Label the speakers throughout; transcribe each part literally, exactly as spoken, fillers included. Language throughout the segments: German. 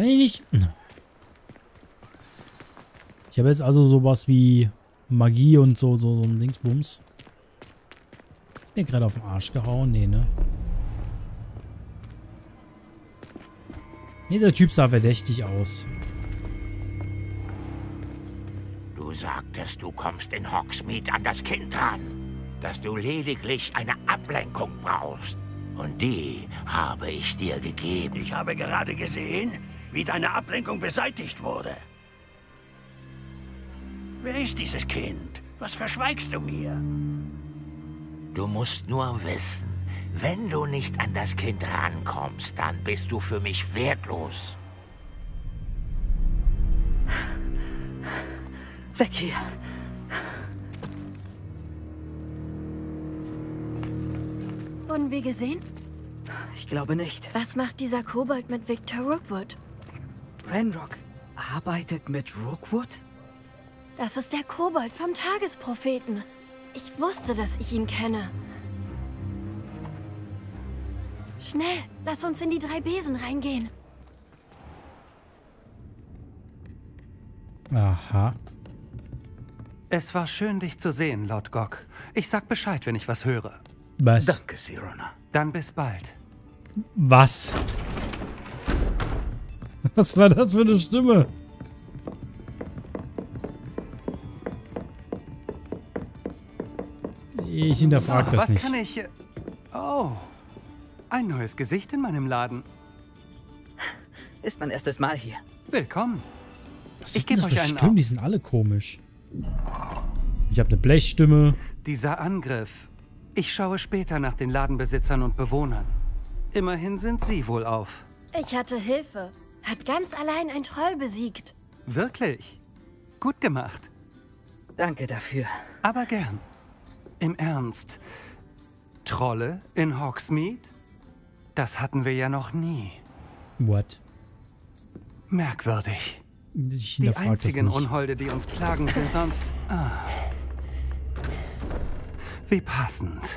Speaker 1: Kann ich nicht... Ich habe jetzt also sowas wie Magie und so, so, so ein Dingsbums. Bin gerade auf den Arsch gehauen. Nee, ne? Dieser Typ sah verdächtig aus.
Speaker 2: Du sagtest, du kommst in Hogsmeade an das Kind ran. Dass du lediglich eine Ablenkung brauchst. Und die habe ich dir gegeben.
Speaker 3: Ich habe gerade gesehen, wie deine Ablenkung beseitigt wurde. Wer ist dieses Kind? Was verschweigst du mir?
Speaker 2: Du musst nur wissen, wenn du nicht an das Kind rankommst, dann bist du für mich wertlos.
Speaker 4: Weg hier!
Speaker 5: Wurden wir gesehen?
Speaker 4: Ich glaube nicht.
Speaker 5: Was macht dieser Kobold mit Victor Rookwood?
Speaker 4: Ranrock arbeitet mit Rookwood?
Speaker 5: Das ist der Kobold vom Tagespropheten. Ich wusste, dass ich ihn kenne. Schnell, lass uns in die drei Besen reingehen.
Speaker 1: Aha.
Speaker 6: Es war schön, dich zu sehen, Lord Gok. Ich sag Bescheid, wenn ich was höre.
Speaker 1: Was?
Speaker 3: Danke, Sirona.
Speaker 6: Dann bis bald.
Speaker 1: Was? Was war das für eine Stimme? Ich hinterfrage
Speaker 6: Oh,
Speaker 1: das
Speaker 6: was
Speaker 1: nicht.
Speaker 6: kann ich... Oh, ein neues Gesicht in meinem Laden.
Speaker 4: Ist mein erstes Mal hier.
Speaker 6: Willkommen.
Speaker 1: Was
Speaker 6: Ich
Speaker 1: sind das
Speaker 6: gebe
Speaker 1: für
Speaker 6: euch einen
Speaker 1: Stimmen?
Speaker 6: auf.
Speaker 1: Die sind alle komisch. Ich habe eine Blechstimme.
Speaker 6: Dieser Angriff. Ich schaue später nach den Ladenbesitzern und Bewohnern. Immerhin sind sie wohl auf.
Speaker 5: Ich hatte Hilfe. Hat ganz allein ein Troll besiegt.
Speaker 6: Wirklich? Gut gemacht.
Speaker 4: Danke dafür.
Speaker 6: Aber gern. Im Ernst. Trolle in Hogsmeade? Das hatten wir ja noch nie.
Speaker 1: What?
Speaker 6: Merkwürdig.
Speaker 1: Ich
Speaker 6: Die
Speaker 1: hinterfrage das
Speaker 6: einzigen
Speaker 1: nicht.
Speaker 6: Unholde, die uns plagen, sind sonst... Ah. Wie passend.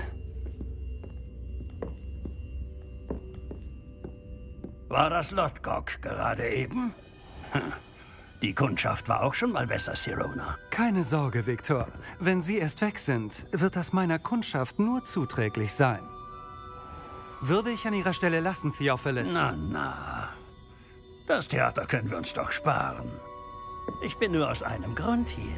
Speaker 3: War das Lord Gok gerade eben? Hm. Die Kundschaft war auch schon mal besser, Sirona.
Speaker 6: Keine Sorge, Victor. Wenn Sie erst weg sind, wird das meiner Kundschaft nur zuträglich sein. Würde ich an Ihrer Stelle lassen, Theophilus.
Speaker 3: Na, na. Das Theater können wir uns doch sparen. Ich bin nur aus einem Grund hier.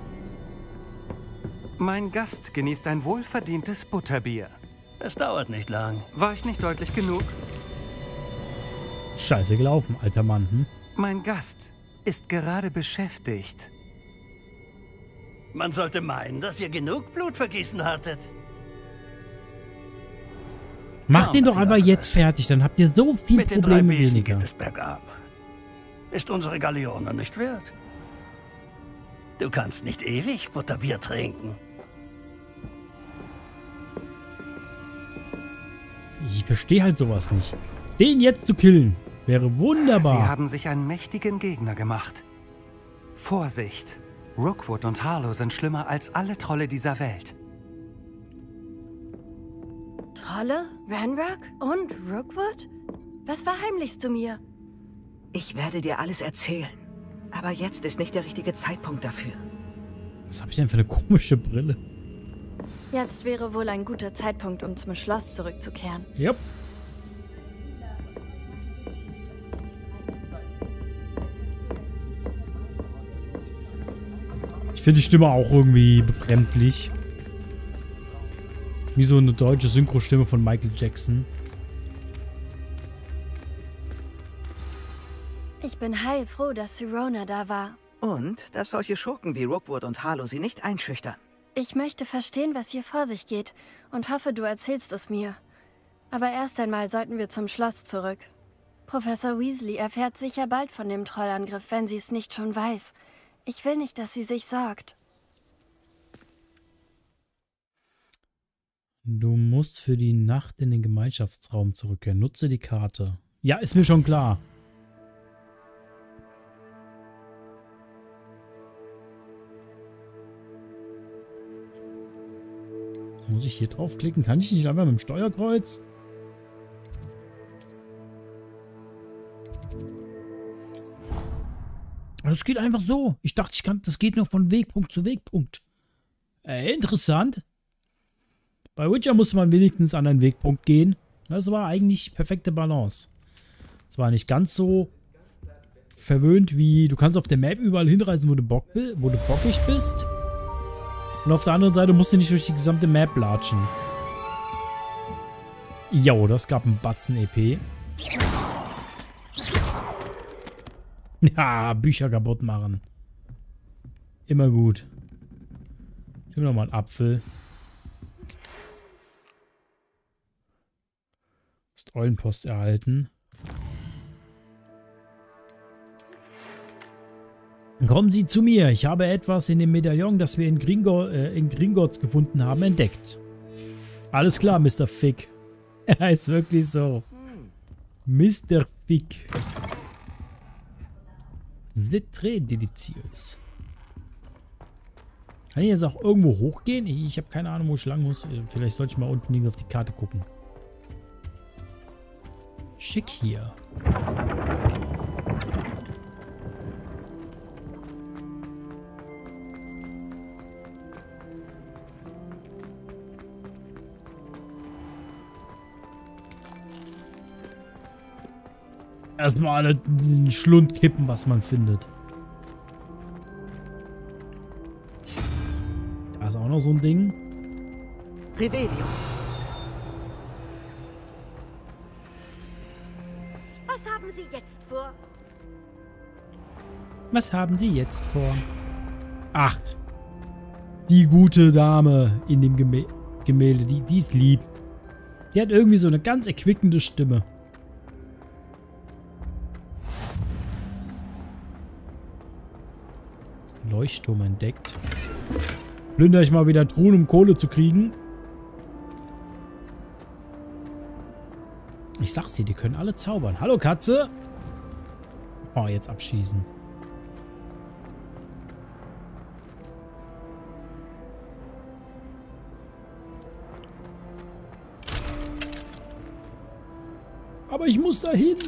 Speaker 6: Mein Gast genießt ein wohlverdientes Butterbier.
Speaker 3: Es dauert nicht lang.
Speaker 6: War ich nicht deutlich genug?
Speaker 1: Scheiße gelaufen, alter Mann. Hm?
Speaker 6: Mein Gast ist gerade beschäftigt.
Speaker 3: Man sollte meinen, dass ihr genug Blut vergießen hattet.
Speaker 1: Macht
Speaker 3: Komm,
Speaker 1: den doch aber
Speaker 3: Theophilus.
Speaker 1: jetzt fertig, dann habt ihr so viele
Speaker 3: Mit den drei
Speaker 1: Probleme
Speaker 3: Besen
Speaker 1: weniger.
Speaker 3: geht es bergab. Ist unsere Galeone nicht wert? Du kannst nicht ewig Butterbier trinken.
Speaker 1: Ich verstehe halt sowas nicht. Den jetzt zu killen, wäre wunderbar.
Speaker 6: Sie haben sich einen mächtigen Gegner gemacht. Vorsicht! Rookwood und Harlow sind schlimmer als alle Trolle dieser Welt.
Speaker 5: Trolle, Ranrock und Rookwood? Was verheimlichst du mir?
Speaker 4: Ich werde dir alles erzählen. Aber jetzt ist nicht der richtige Zeitpunkt dafür.
Speaker 1: Was habe ich denn für eine komische Brille?
Speaker 5: Jetzt wäre wohl ein guter Zeitpunkt, um zum Schloss zurückzukehren.
Speaker 1: Yep. Ich finde die Stimme auch irgendwie befremdlich. Wie so eine deutsche Synchrostimme von Michael Jackson.
Speaker 5: Ich bin heilfroh, dass Sirona da war.
Speaker 4: Und, dass solche Schurken wie Rookwood und Harlow sie nicht einschüchtern.
Speaker 5: Ich möchte verstehen, was hier vor sich geht und hoffe, du erzählst es mir. Aber erst einmal sollten wir zum Schloss zurück. Professor Weasley erfährt sicher bald von dem Trollangriff, wenn sie es nicht schon weiß. Ich will nicht, dass sie sich sorgt.
Speaker 1: Du musst für die Nacht in den Gemeinschaftsraum zurückkehren. Nutze die Karte. Ja, ist mir schon klar. Muss ich hier draufklicken? Kann ich nicht einfach mit dem Steuerkreuz? Das geht einfach so. Ich dachte, ich kann, das geht nur von Wegpunkt zu Wegpunkt. Äh, interessant. Bei Witcher musste man wenigstens an einen Wegpunkt gehen. Das war eigentlich perfekte Balance. Es war nicht ganz so verwöhnt wie, du kannst auf der Map überall hinreisen, wo du, Bock, wo du bockig bist. Und auf der anderen Seite musst du nicht durch die gesamte Map latschen. Jo, das gab einen Batzen E P. Ja, Bücher kaputt machen. Immer gut. Ich nehme nochmal einen Apfel. Hast Eulenpost erhalten. Kommen Sie zu mir. Ich habe etwas in dem Medaillon, das wir in, Gringor, äh, in Gringotts gefunden haben, entdeckt. Alles klar, Mister Fick. Er heißt wirklich so. Mister Fick. C'est très délicieux. Kann ich jetzt auch irgendwo hochgehen? Ich, ich habe keine Ahnung, wo ich lang muss. Vielleicht sollte ich mal unten links auf die Karte gucken. Schick hier. Erstmal alle den Schlund kippen, was man findet. Da ist auch noch so ein Ding.
Speaker 4: Revelio.
Speaker 7: Was haben Sie jetzt vor?
Speaker 1: Was haben Sie jetzt vor? Ach, die gute Dame in dem Gemä Gemälde, die, die ist lieb. Die hat irgendwie so eine ganz erquickende Stimme. Leuchtturm entdeckt. Plünder ich mal wieder Truhen, um Kohle zu kriegen. Ich sag's dir, die können alle zaubern. Hallo Katze. Oh, jetzt abschießen. Aber ich muss dahin.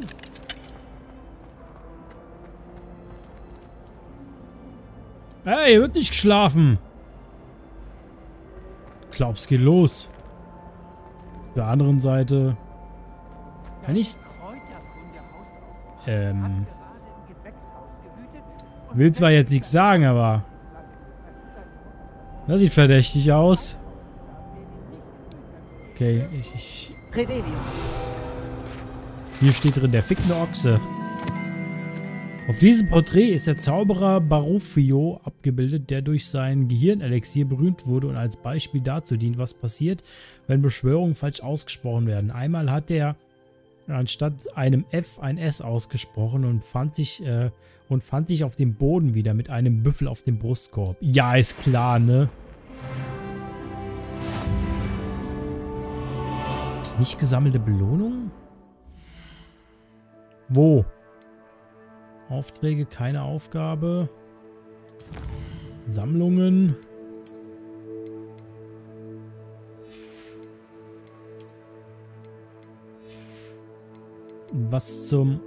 Speaker 1: Hey, hier wird nicht geschlafen. Glaub's, geht los. Auf der anderen Seite. Kann ich? Ähm. Will zwar jetzt nichts sagen, aber. Das sieht verdächtig aus. Okay, ich. ich hier steht drin, der fickende Ochse. Auf diesem Porträt ist der Zauberer Baruffio abgebildet, der durch sein Gehirnelixier berühmt wurde und als Beispiel dazu dient, was passiert, wenn Beschwörungen falsch ausgesprochen werden. Einmal hat er anstatt einem F ein S ausgesprochen und fand sich, äh, und fand sich auf dem Boden wieder mit einem Büffel auf dem Brustkorb. Ja, ist klar, ne? Nicht gesammelte Belohnung? Wo? Aufträge, keine Aufgabe. Sammlungen. Was zum...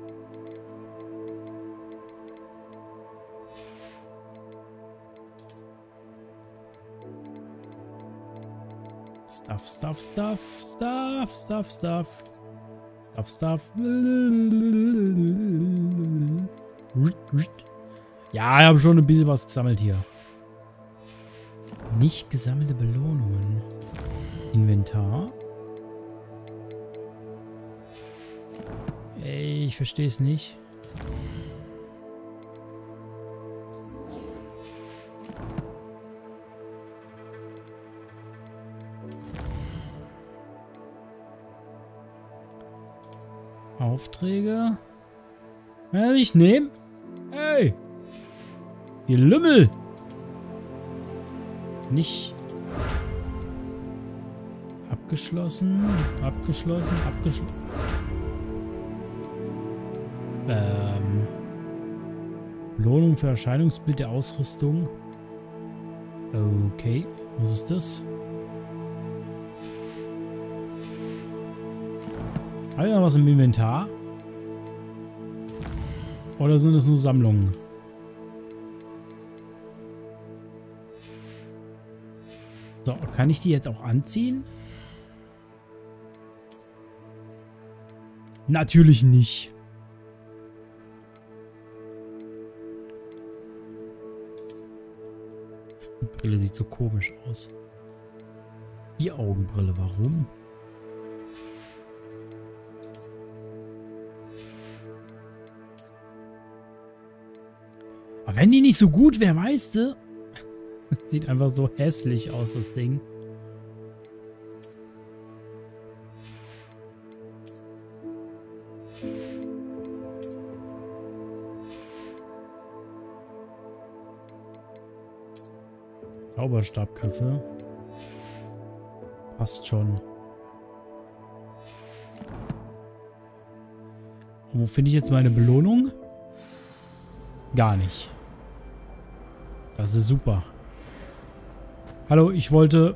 Speaker 1: Stuff, stuff, stuff, stuff, stuff, stuff. Stuff, stuff. Ja, ich habe schon ein bisschen was gesammelt hier. Nicht gesammelte Belohnungen. Inventar. Ey, ich verstehe es nicht. Aufträge. Ja, ich nehme. Hey. Ihr Lümmel. Nicht. Abgeschlossen. Abgeschlossen. Abgeschlossen. Ähm. Belohnung für Erscheinungsbild der Ausrüstung. Okay. Was ist das? Habe ich noch was im Inventar? Oder sind es nur Sammlungen? So, kann ich die jetzt auch anziehen? Natürlich nicht. Die Brille sieht so komisch aus. Die Augenbrille, warum? Aber wenn die nicht so gut wäre, weißt du? Sieht einfach so hässlich aus, das Ding. Zauberstabköpfe. Passt schon. Und wo finde ich jetzt meine Belohnung? Gar nicht. Das ist super. Hallo, ich wollte...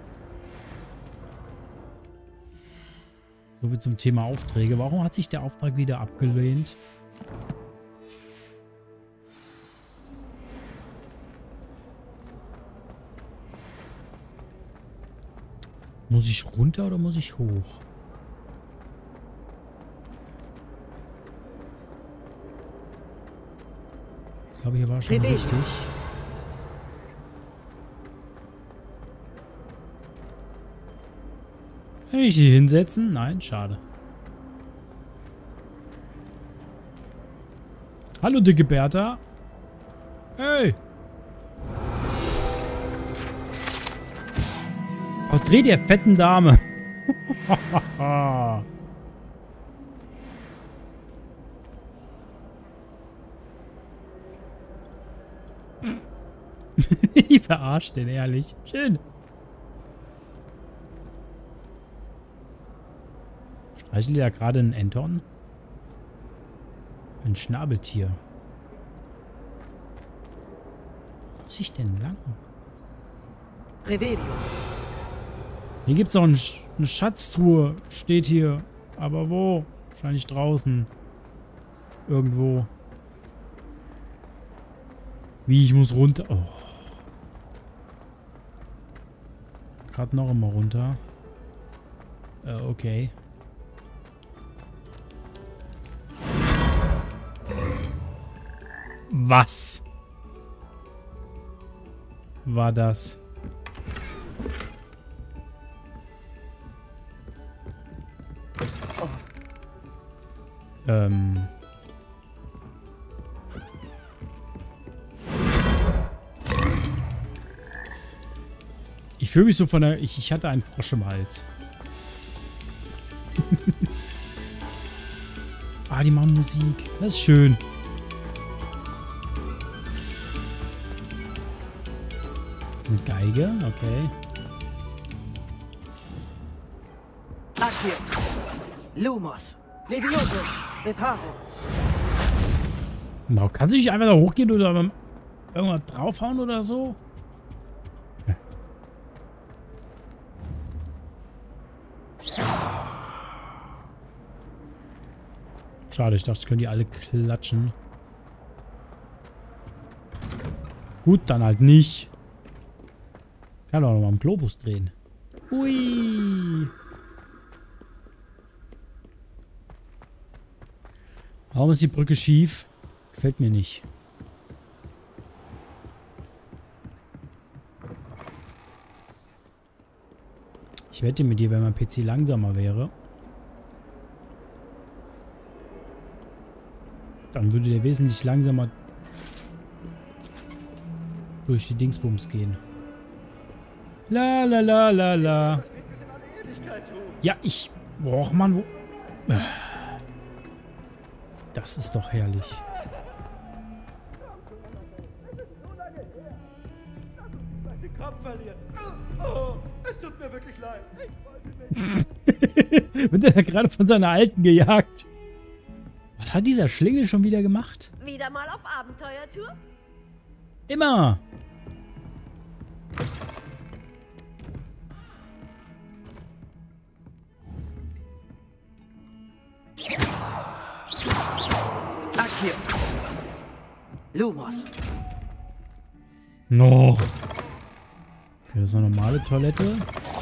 Speaker 1: So viel zum Thema Aufträge. Warum hat sich der Auftrag wieder abgelehnt? Muss ich runter oder muss ich hoch? Ich glaube, hier war schon richtig. Kann ich hier hinsetzen? Nein, schade. Hallo, dicke Bertha. Hey. Porträt der fetten Dame. Ich verarscht den, ehrlich. Schön. Streichelt ja gerade ein Anton? Ein Schnabeltier. Wo muss ich denn lang?
Speaker 4: Revelio.
Speaker 1: Hier gibt es auch ein Sch eine Schatztruhe. Steht hier. Aber wo? Wahrscheinlich draußen. Irgendwo. Wie, ich muss runter. Oh. Gerade noch immer runter. Äh, okay. Was war das? Ähm. Ich fühle mich so von der... Ich, ich hatte einen Frosch im Hals. Ah, die machen Musik. Das ist schön. Eine Geige, okay.
Speaker 4: Accio. Lumos. Levioso. Reparo.
Speaker 1: Genau, kannst du nicht einfach da hochgehen oder irgendwas draufhauen oder so? Schade, ich dachte, ich könnte die alle klatschen. Gut, dann halt nicht. Kann doch noch mal am Globus drehen. Hui. Warum ist die Brücke schief? Gefällt mir nicht. Ich wette mit dir, wenn mein P C langsamer wäre, dann würde der wesentlich langsamer durch die Dingsbums gehen. La la la la la. Ja, ich... Boah, Mann, wo... Das ist doch herrlich.
Speaker 3: Es tut mir wirklich leid.
Speaker 1: Wird er da gerade von seiner Alten gejagt? Was hat dieser Schlingel schon wieder gemacht?
Speaker 7: Wieder mal auf Abenteuertour?
Speaker 1: Immer.
Speaker 4: Accio. Lumos.
Speaker 1: No. Okay, das ist eine normale Toilette.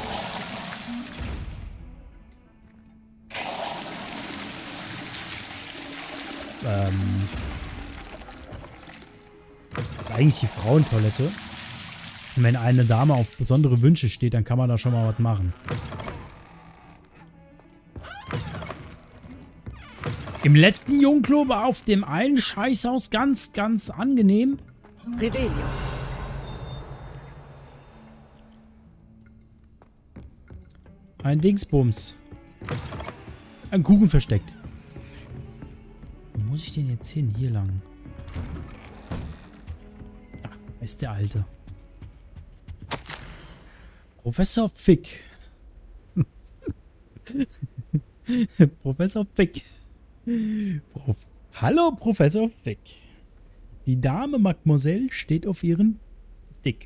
Speaker 1: Ähm. Das ist eigentlich die Frauentoilette. Und wenn eine Dame auf besondere Wünsche steht, dann kann man da schon mal was machen. Im letzten Jungklo war auf dem einen Scheißhaus ganz, ganz angenehm.
Speaker 4: Revelio.
Speaker 1: Ein Dingsbums. Ein Kuchen versteckt. Wo muss ich denn jetzt hin? Hier lang. Ach, da ist der Alte. Professor Fick. Professor Fick. Pro Hallo, Professor Fick. Die Dame Mademoiselle steht auf ihren Dick.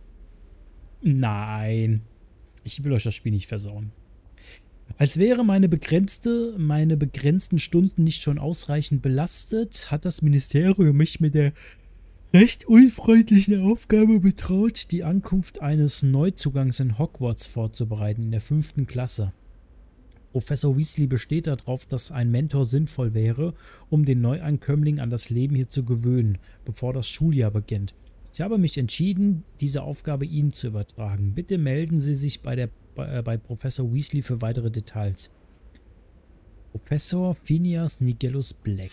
Speaker 1: Nein. Ich will euch das Spiel nicht versauen. Als wäre meine begrenzte, meine begrenzten Stunden nicht schon ausreichend belastet, hat das Ministerium mich mit der recht unfreundlichen Aufgabe betraut, die Ankunft eines Neuzugangs in Hogwarts vorzubereiten, in der fünften Klasse. Professor Weasley besteht darauf, dass ein Mentor sinnvoll wäre, um den Neuankömmling an das Leben hier zu gewöhnen, bevor das Schuljahr beginnt. Ich habe mich entschieden, diese Aufgabe Ihnen zu übertragen. Bitte melden Sie sich bei, der, bei, äh, bei Professor Weasley für weitere Details. Professor Phineas Nigellus Black.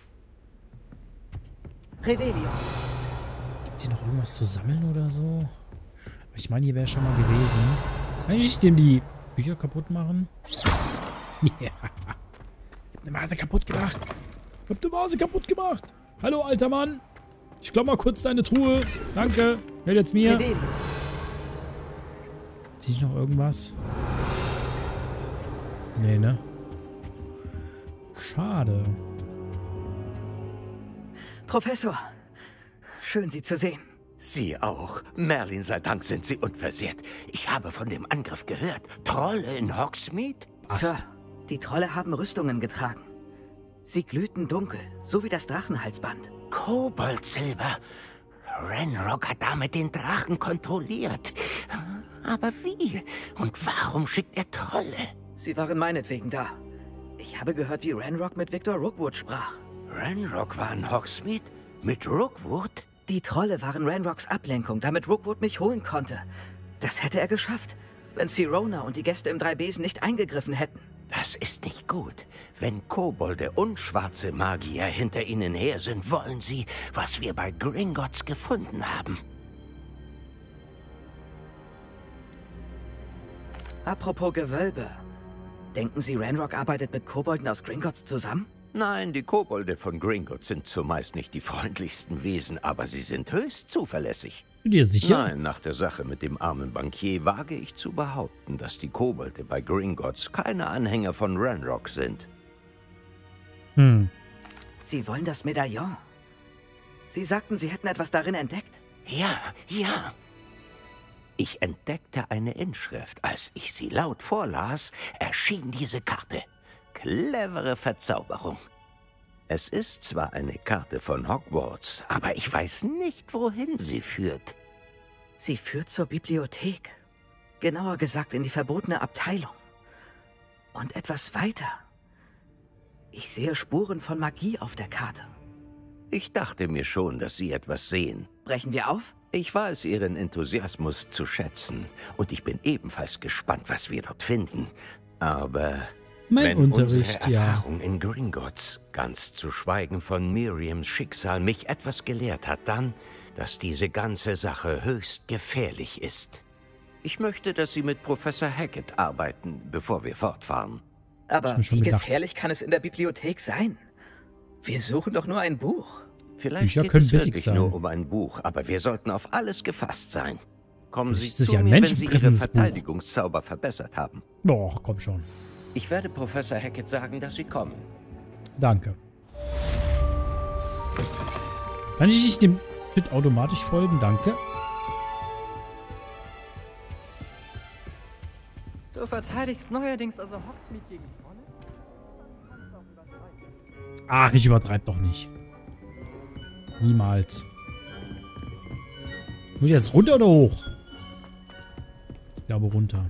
Speaker 4: Revelio.
Speaker 1: Gibt es hier noch irgendwas zu sammeln oder so? Ich meine, hier wäre schon mal gewesen. Kann ich dem die Bücher kaputt machen? Ja. Ich hab eine Vase kaputt gemacht. Ich hab eine Vase kaputt gemacht. Hallo, alter Mann. Ich glaub mal kurz deine Truhe. Danke. Hält jetzt mir. Zieh ich noch irgendwas? Nee, ne? Schade.
Speaker 4: Professor, schön Sie zu sehen.
Speaker 2: Sie auch. Merlin sei Dank sind Sie unversehrt. Ich habe von dem Angriff gehört. Trolle in Hogsmeade?
Speaker 4: Sir, die Trolle haben Rüstungen getragen. Sie glühten dunkel, so wie das Drachenhalsband.
Speaker 2: Koboldsilber. Ranrock hat damit den Drachen kontrolliert. Aber wie? Und warum schickt er Trolle?
Speaker 4: Sie waren meinetwegen da. Ich habe gehört, wie Ranrock mit Victor Rookwood sprach.
Speaker 2: Ranrock war in Hogsmeade? Mit Rookwood?
Speaker 4: Die Trolle waren Ranrocks Ablenkung, damit Rookwood mich holen konnte. Das hätte er geschafft, wenn Sirona und die Gäste im Dreibesen nicht eingegriffen hätten.
Speaker 2: Das ist nicht gut. Wenn Kobolde und schwarze Magier hinter ihnen her sind, wollen sie, was wir bei Gringotts gefunden haben.
Speaker 4: Apropos Gewölbe. Denken Sie, Ranrock arbeitet mit Kobolden aus Gringotts zusammen?
Speaker 2: Nein, die Kobolde von Gringotts sind zumeist nicht die freundlichsten Wesen, aber sie sind höchst zuverlässig.
Speaker 1: Dir ist sicher?
Speaker 2: Nein, nach der Sache mit dem armen Bankier wage ich zu behaupten, dass die Kobolde bei Gringotts keine Anhänger von Ranrock sind.
Speaker 1: Hm.
Speaker 4: Sie wollen das Medaillon. Sie sagten, Sie hätten etwas darin entdeckt.
Speaker 2: Ja, ja. Ich entdeckte eine Inschrift. Als ich sie laut vorlas, erschien diese Karte. Clevere Verzauberung. Es ist zwar eine Karte von Hogwarts, aber ich weiß nicht, wohin sie führt.
Speaker 4: Sie führt zur Bibliothek. Genauer gesagt in die verbotene Abteilung. Und etwas weiter. Ich sehe Spuren von Magie auf der Karte.
Speaker 2: Ich dachte mir schon, dass Sie etwas sehen.
Speaker 4: Brechen wir auf?
Speaker 2: Ich weiß Ihren Enthusiasmus zu schätzen. Und ich bin ebenfalls gespannt, was wir dort finden. Aber
Speaker 1: Mein
Speaker 2: wenn
Speaker 1: Unterricht,
Speaker 2: unsere
Speaker 1: ja.
Speaker 2: Erfahrung in Gringotts, ganz zu schweigen von Miriams Schicksal, mich etwas gelehrt hat, dann, dass diese ganze Sache höchst gefährlich ist. Ich möchte, dass Sie mit Professor Hackett arbeiten, bevor wir fortfahren.
Speaker 4: Aber
Speaker 1: mir schon
Speaker 4: wie
Speaker 1: gedacht.
Speaker 4: gefährlich kann es in der Bibliothek sein? Wir suchen doch nur ein Buch.
Speaker 2: Vielleicht
Speaker 1: Bücher
Speaker 2: geht
Speaker 1: können
Speaker 2: es
Speaker 1: bissig
Speaker 2: wirklich
Speaker 1: sein.
Speaker 2: nur um ein Buch, aber wir sollten auf alles gefasst sein. Kommen Sie
Speaker 1: Vielleicht ist es
Speaker 2: zu
Speaker 1: ja ein
Speaker 2: mir, wenn Sie Ihre
Speaker 1: menschenfressendes Buch.
Speaker 2: Verteidigungszauber verbessert haben.
Speaker 1: Boah, komm schon.
Speaker 2: Ich werde Professor Hackett sagen, dass Sie kommen.
Speaker 1: Danke. Kann ich nicht dem Shit automatisch folgen? Danke.
Speaker 8: Du verteidigst neuerdings also Hogsmeade gegen Trolle?
Speaker 1: Ach, ich übertreibe doch nicht. Niemals. Muss ich jetzt runter oder hoch? glaube runter.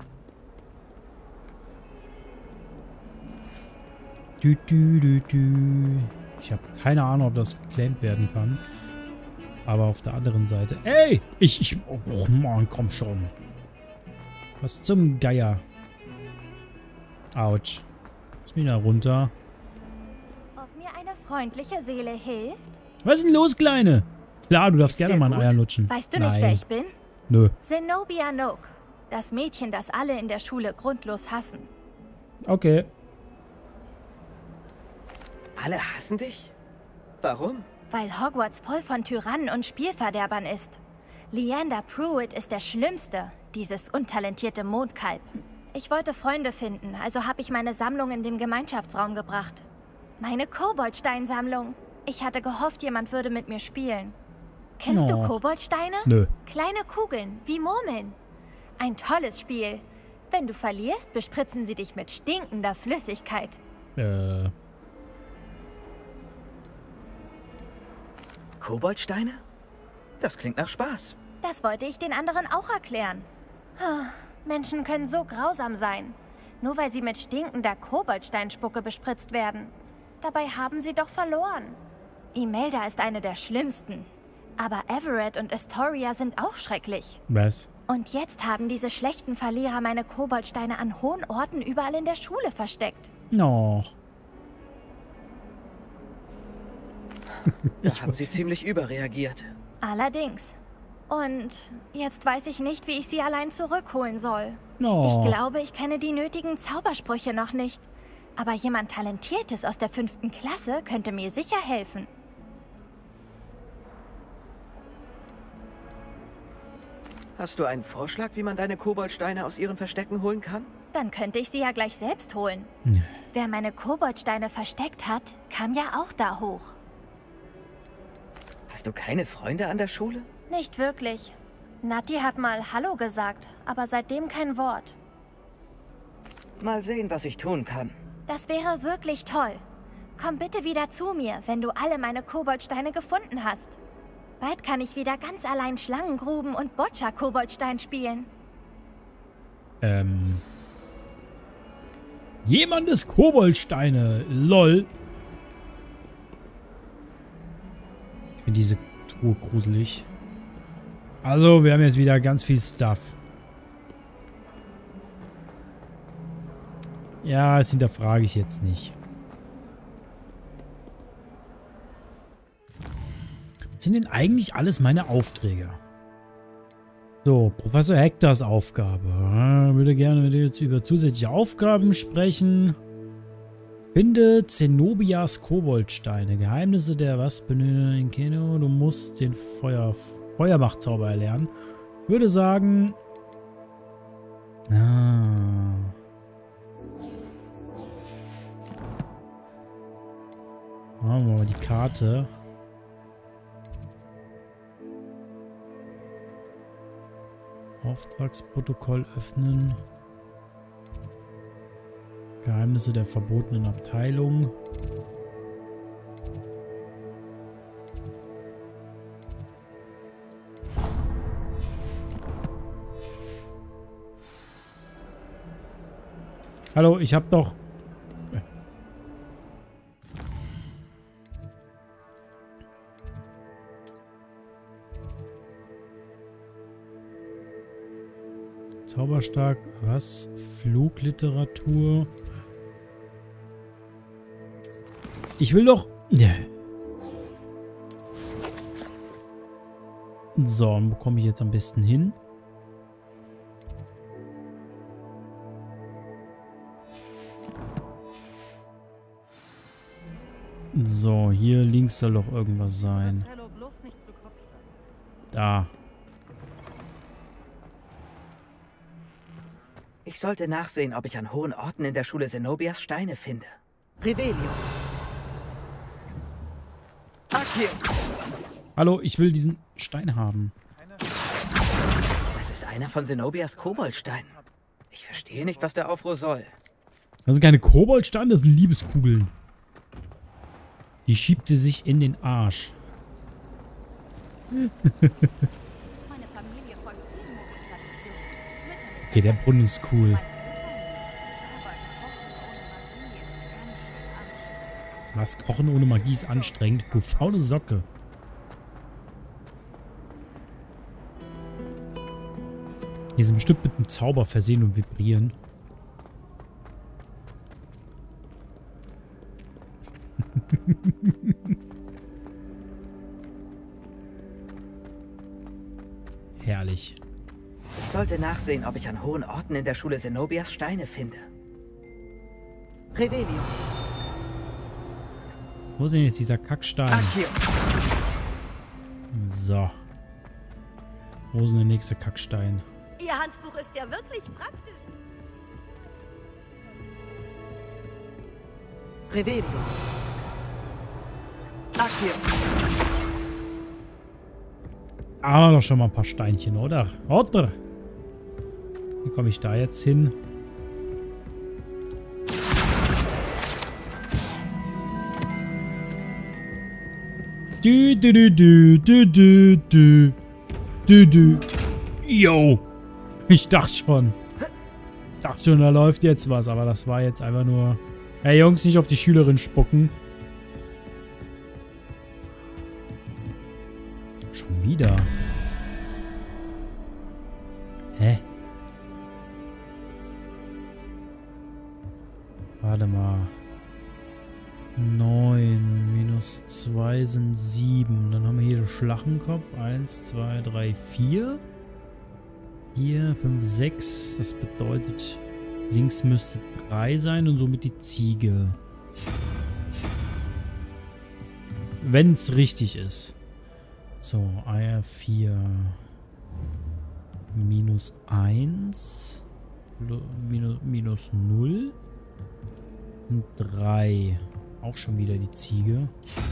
Speaker 1: Dü, dü, dü, dü. Ich habe keine Ahnung, ob das geclaimt werden kann. Aber auf der anderen Seite... Ey! Ich... ich oh Mann, komm schon. Was zum Geier. Autsch. Lass mich da runter.
Speaker 9: Ob mir eine freundliche Seele hilft?
Speaker 1: Was ist denn los, Kleine? Klar, du darfst gerne mal ein Eier lutschen.
Speaker 9: Weißt du nicht,
Speaker 1: Nein.
Speaker 9: wer ich bin?
Speaker 1: Nö.
Speaker 9: Zenobia Noke. Das Mädchen, das alle in der Schule grundlos hassen.
Speaker 1: Okay.
Speaker 4: Alle hassen dich? Warum?
Speaker 9: Weil Hogwarts voll von Tyrannen und Spielverderbern ist. Leander Pruitt ist der Schlimmste, dieses untalentierte Mondkalb. Ich wollte Freunde finden, also habe ich meine Sammlung in den Gemeinschaftsraum gebracht. Meine Koboldsteinsammlung. Ich hatte gehofft, jemand würde mit mir spielen. Kennst
Speaker 1: Oh.
Speaker 9: du Koboldsteine?
Speaker 1: Nö.
Speaker 9: Kleine Kugeln, wie Murmeln. Ein tolles Spiel. Wenn du verlierst, bespritzen sie dich mit stinkender Flüssigkeit.
Speaker 1: Äh.
Speaker 4: Koboldsteine? Das klingt nach Spaß.
Speaker 9: Das wollte ich den anderen auch erklären. Menschen können so grausam sein. Nur weil sie mit stinkender Koboldsteinspucke bespritzt werden. Dabei haben sie doch verloren. Imelda ist eine der schlimmsten. Aber Everett und Astoria sind auch schrecklich.
Speaker 1: Was?
Speaker 9: Und jetzt haben diese schlechten Verlierer meine Koboldsteine an hohen Orten überall in der Schule versteckt.
Speaker 1: Noch.
Speaker 4: Da haben sie ziemlich überreagiert.
Speaker 9: Allerdings. Und jetzt weiß ich nicht, wie ich sie allein zurückholen soll.
Speaker 1: No.
Speaker 9: Ich glaube, ich kenne die nötigen Zaubersprüche noch nicht. Aber jemand Talentiertes aus der fünften Klasse könnte mir sicher helfen.
Speaker 4: Hast du einen Vorschlag, wie man deine Koboldsteine aus ihren Verstecken holen kann?
Speaker 9: Dann könnte ich sie ja gleich selbst holen.
Speaker 1: Nee.
Speaker 9: Wer meine Koboldsteine versteckt hat, kam ja auch da hoch.
Speaker 4: Hast du keine Freunde an der Schule?
Speaker 9: Nicht wirklich. Natti hat mal Hallo gesagt, aber seitdem kein Wort.
Speaker 4: Mal sehen, was ich tun kann.
Speaker 9: Das wäre wirklich toll. Komm bitte wieder zu mir, wenn du alle meine Koboldsteine gefunden hast. Bald kann ich wieder ganz allein Schlangengruben und Boccia-Koboldstein spielen.
Speaker 1: Ähm. Jemandes Koboldsteine. Lol. Ich finde diese Truhe gruselig. Also, wir haben jetzt wieder ganz viel Stuff. Ja, das hinterfrage ich jetzt nicht. Was sind denn eigentlich alles meine Aufträge? So, Professor Hectors Aufgabe. Ich würde gerne mit dir jetzt über zusätzliche Aufgaben sprechen. Finde Zenobias Koboldsteine. Geheimnisse der was benötigen Keno. Du musst den Feuer, Feuermachtzauber erlernen. Ich würde sagen... Ah. Machen wir mal die Karte. Auftragsprotokoll öffnen. Geheimnisse der verbotenen Abteilung. Hallo, ich hab doch... Zauberstark, was? Flugliteratur. Ich will doch... So, und wo komme ich jetzt am besten hin? So, hier links soll doch irgendwas sein. Da.
Speaker 4: Ich sollte nachsehen, ob ich an hohen Orten in der Schule Zenobias Steine finde. Revelio. Accio.
Speaker 1: Hallo, ich will diesen Stein haben.
Speaker 4: Das ist einer von Zenobias Koboldsteinen. Ich verstehe nicht, was der Aufruhr soll.
Speaker 1: Das sind keine Koboldsteine, das sind Liebeskugeln. Die schiebt sie sich in den Arsch.
Speaker 7: Meine Familie folgt vielen Traditionen.
Speaker 1: Okay, der Brunnen ist cool. Was? Kochen ohne Magie ist anstrengend. Du faule Socke. Die sind bestimmt mit einem Zauber versehen und vibrieren. Herrlich.
Speaker 4: Ich sollte nachsehen, ob ich an hohen Orten in der Schule Zenobias Steine finde. Revelio.
Speaker 1: Wo ist denn jetzt dieser Kackstein?
Speaker 4: Accio.
Speaker 1: So. Wo ist denn der nächste Kackstein?
Speaker 7: Ihr Handbuch ist ja wirklich praktisch.
Speaker 4: Revelio. Accio.
Speaker 1: Ah, doch schon mal ein paar Steinchen, oder? Oder? Wie komme ich da jetzt hin? Du, du, du, du, du, du, du, du, du. Yo. Ich dachte schon. Ich dachte schon, da läuft jetzt was, aber das war jetzt einfach nur... Hey Jungs, nicht auf die Schülerin spucken. Schon wieder. Hä? Warte mal. neun minus zwei sind sieben. Dann haben wir hier den Schlachenkopf. eins, zwei, drei, vier. vier, fünf, sechs. Das bedeutet, links müsste drei sein und somit die Ziege. Wenn es richtig ist. So, Eier vier. Minus eins. Minus, minus null. Sind drei. Auch schon wieder die Ziege.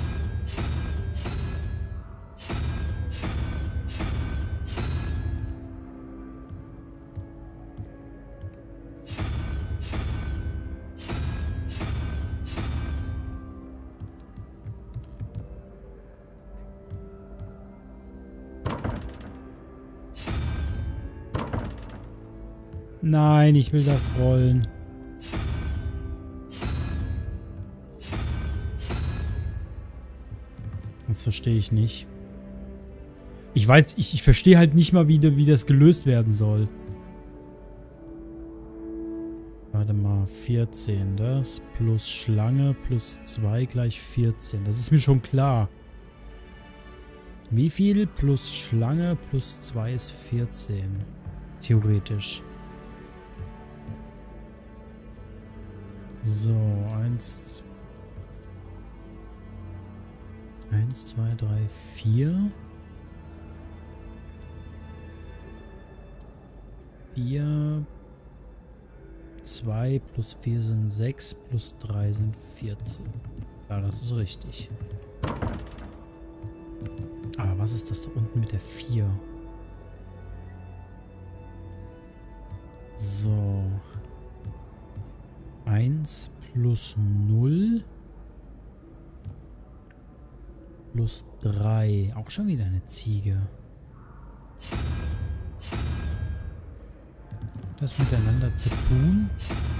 Speaker 1: Nein, ich will das rollen. Das verstehe ich nicht. Ich weiß, ich, ich verstehe halt nicht mal, wie, wie das gelöst werden soll. Warte mal, vierzehn. Das plus Schlange plus zwei gleich vierzehn. Das ist mir schon klar. Wie viel plus Schlange plus zwei ist vierzehn? Theoretisch. So, eins, eins, zwei, drei, vier. vier. zwei plus vier sind sechs, plus drei sind vierzehn. Ja, das ist richtig. Aber was ist das da unten mit der vier? So. eins plus null plus drei. Auch schon wieder eine Ziege. Das miteinander zu tun.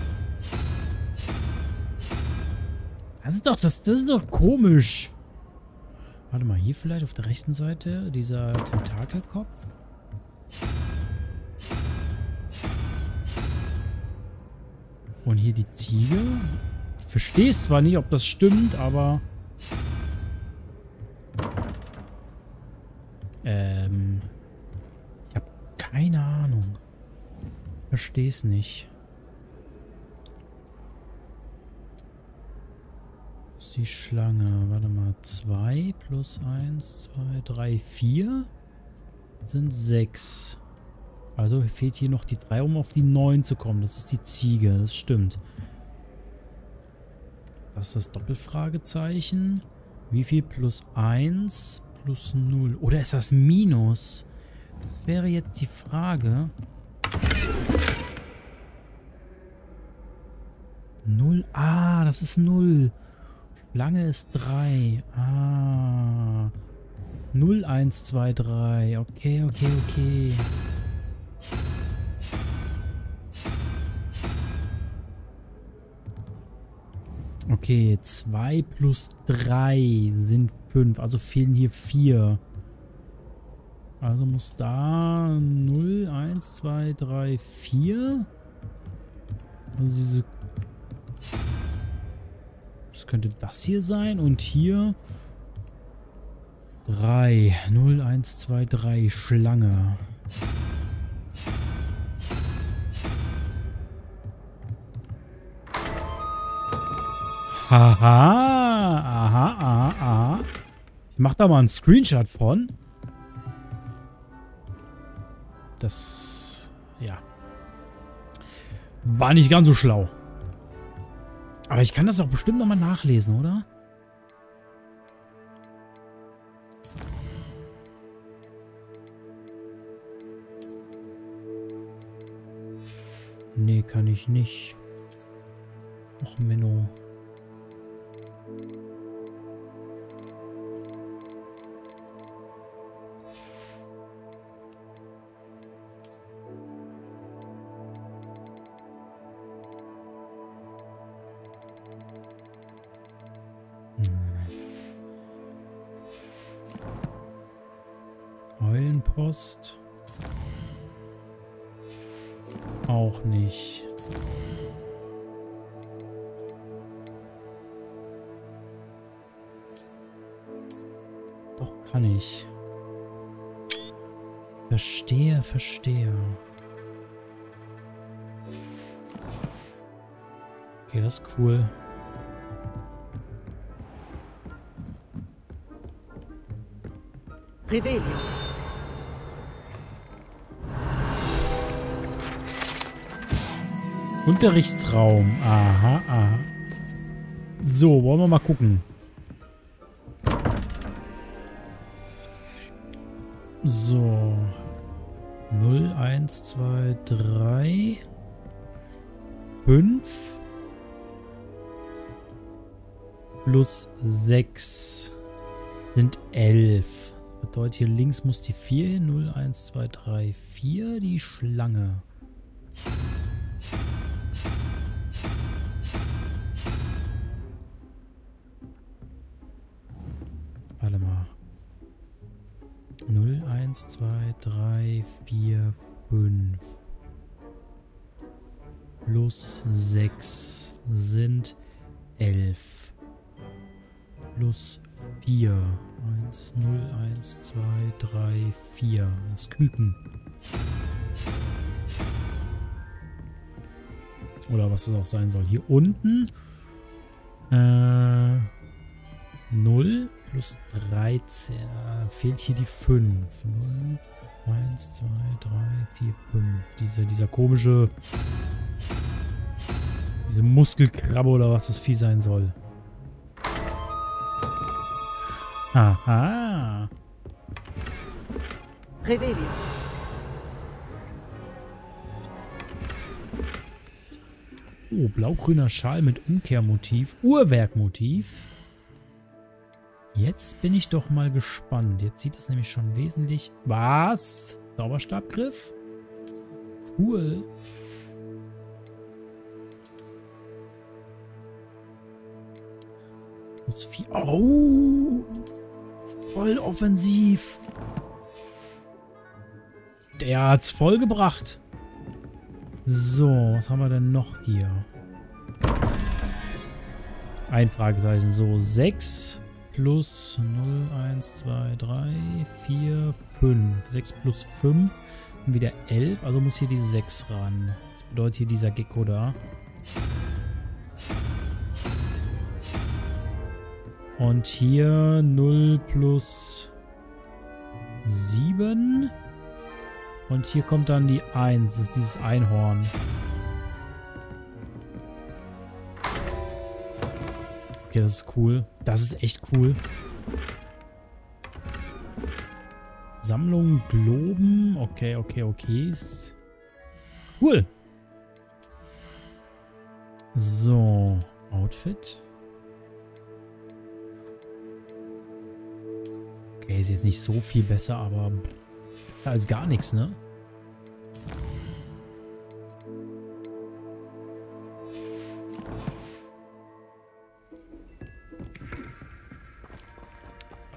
Speaker 1: Das ist doch, das, das ist doch komisch. Warte mal, hier vielleicht auf der rechten Seite dieser Tentakelkopf. Und hier die Ziege. Ich verstehe es zwar nicht, ob das stimmt, aber... Ähm... Ich habe keine Ahnung. Ich verstehe es nicht. Das ist die Schlange. Warte mal. zwei plus eins, zwei, drei, vier sind sechs. Also fehlt hier noch die drei, um auf die neun zu kommen. Das ist die Ziege, das stimmt. Das ist das Doppelfragezeichen. Wie viel plus eins plus null? Oder ist das Minus? Das wäre jetzt die Frage. null. Ah, das ist null. Schlange ist drei. Ah. null, eins, zwei, drei. Okay, okay, okay. Okay, zwei plus drei sind fünf. Also fehlen hier vier. Also muss da null, eins, zwei, drei, vier. Also diese... Das könnte das hier sein. Und hier... drei. null, eins, zwei, drei. Schlange. Haha. Aha, aha, aha. Ich mach da mal einen Screenshot von. Das... Ja. War nicht ganz so schlau. Aber ich kann das doch bestimmt nochmal nachlesen, oder? Nee, kann ich nicht. Och, Menno. Eulenpost. Auch nicht. Doch, kann ich. Verstehe, verstehe. Okay, das ist cool.
Speaker 4: Revelio.
Speaker 1: Unterrichtsraum. Aha, aha. So, wollen wir mal gucken. So. null, eins, zwei, drei. fünf. Plus sechs. Sind elf. Bedeutet, hier links muss die vier hin. null, eins, zwei, drei, vier. Die Schlange. Warte mal. null, eins, zwei, drei, vier, fünf. Plus sechs sind elf. Plus vier. eins, null, eins, zwei, drei, vier. Das Küken. Oder was das auch sein soll. Hier unten. Äh, null plus dreizehn. Äh, fehlt hier die fünf. null, eins, zwei, drei, vier, fünf. Dieser, dieser komische... Diese Muskelkrabbe oder was das Vieh sein soll. Aha.
Speaker 4: Revelio.
Speaker 1: Oh, blau-grüner Schal mit Umkehrmotiv. Uhrwerkmotiv. Jetzt bin ich doch mal gespannt. Jetzt sieht das nämlich schon wesentlich... Was? Zauberstabgriff? Cool. Plus vier. Oh! Voll offensiv. Der hat's voll gebracht. So, was haben wir denn noch hier? Ein Fragezeichen. So, sechs plus null, eins, zwei, drei, vier, fünf. sechs plus fünf sind wieder elf. Also muss hier die sechs ran. Das bedeutet hier dieser Gecko da. Und hier null plus sieben. Und hier kommt dann die eins. Das ist dieses Einhorn. Okay, das ist cool. Das ist echt cool. Sammlung Globen. Okay, okay, okay. Ist cool. So. Outfit. Okay, ist jetzt nicht so viel besser, aber besser als gar nichts, ne?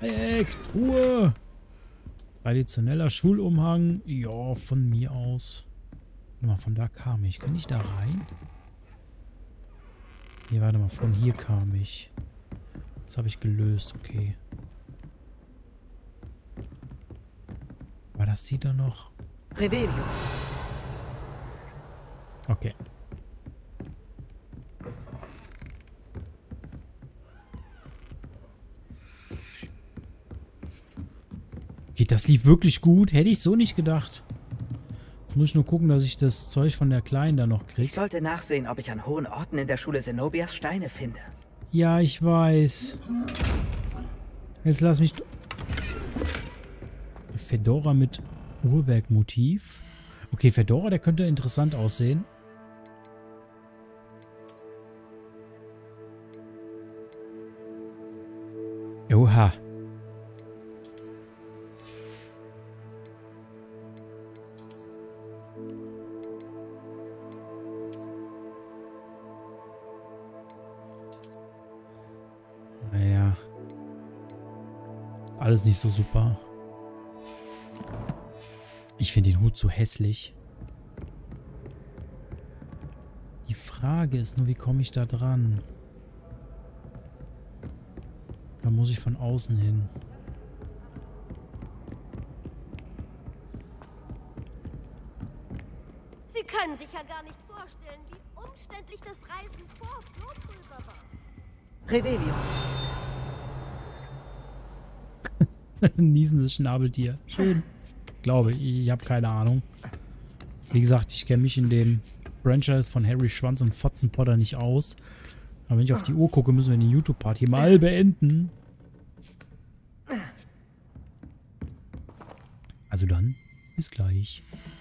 Speaker 1: Dreieck, Truhe. Traditioneller Schulumhang. Ja, von mir aus. Warte mal, von da kam ich. Kann ich da rein? Nee, warte mal, von hier kam ich. Das habe ich gelöst, okay. War das sie da noch?
Speaker 4: Revelio.
Speaker 1: Okay. Okay, das lief wirklich gut. Hätte ich so nicht gedacht. Jetzt muss ich nur gucken, dass ich das Zeug von der Kleinen da noch kriege.
Speaker 4: Ich sollte nachsehen, ob ich an hohen Orten in der Schule Zenobias Steine finde.
Speaker 1: Ja, ich weiß. Jetzt lass mich... Fedora mit Uhrwerkmotiv. Okay, Fedora, der könnte interessant aussehen. Oha. Naja. Alles nicht so super. Ich finde den Hut so hässlich. Die Frage ist nur, wie komme ich da dran? Da muss ich von außen hin.
Speaker 7: Sie können sich ja gar nicht vorstellen, wie umständlich das Reisen vor Flohpulver war.
Speaker 4: Revelio.
Speaker 1: Niesendes Schnabeltier. Schön. Glaube ich. Ich habe keine Ahnung. Wie gesagt, ich kenne mich in dem Franchise von Harry Schwanz und Fotzenpotter nicht aus. Aber wenn ich auf die Uhr gucke, müssen wir den YouTube-Part hier mal beenden. Also dann, bis gleich.